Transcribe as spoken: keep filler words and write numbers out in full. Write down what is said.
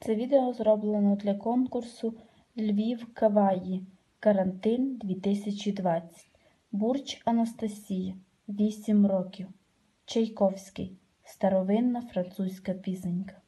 Це відео зроблено для конкурсу «Львів Каваї. Карантин дві тисячі двадцять». Бурч Анастасія, вісім років. Чайковський. Старовинна французька пісенька.